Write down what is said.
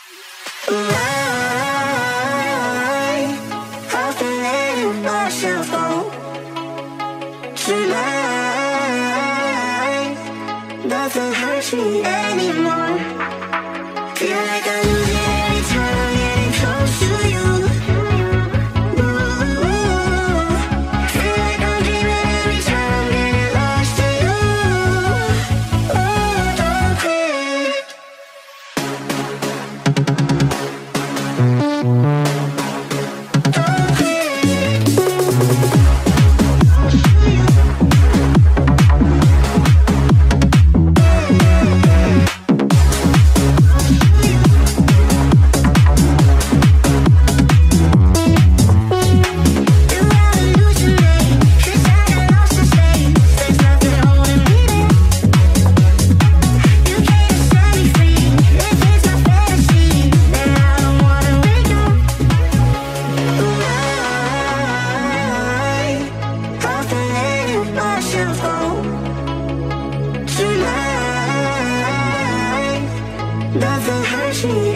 I've been letting myself go. Tonight, nothing hurts me anymore. Feel like I'm losing every time I'm getting close to you. Ooh, feel like I'm dreaming every time I'm getting lost to you. Oh, don't quit. Nothing hurts me